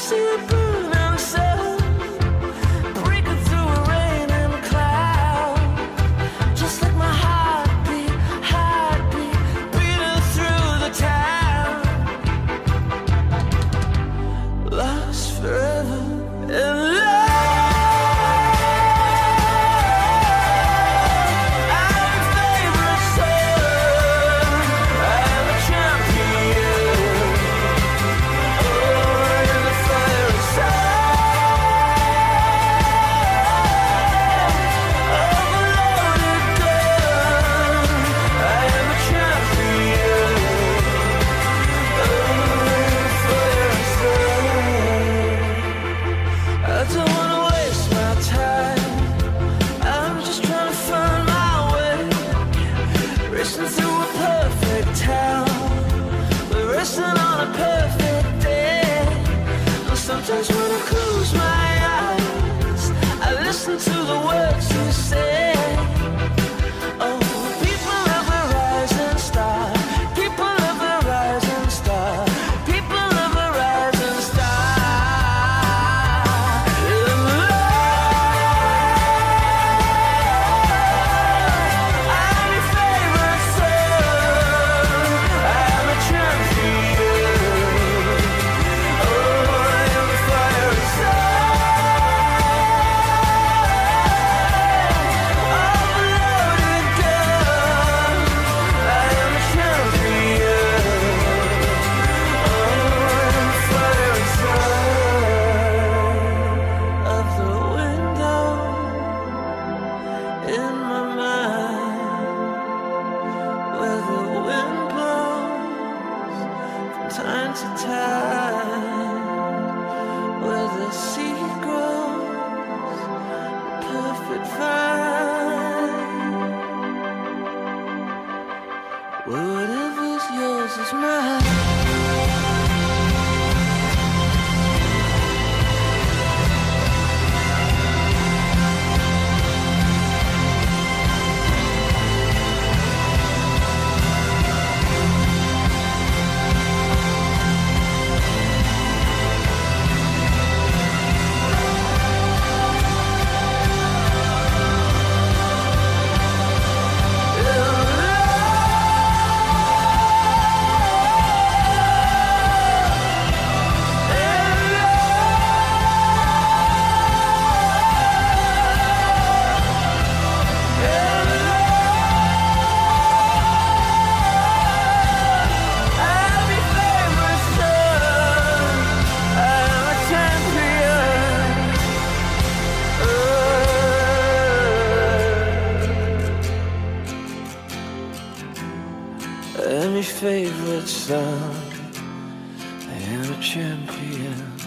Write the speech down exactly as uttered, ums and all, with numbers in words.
see a burning sun breaking through a raining cloud, just like my heartbeat, heartbeat beating through the town. Lost forever in love. Sometimes when I close my eyes, I listen to the words you say. Oh, people of the rising star, people of the rising star, people of the rising star. In love, I'm your favorite son, I'm a champion. Time to time, where the sea grows, the perfect vine, where whatever's yours is mine. I'm your favorite son, I am a champion.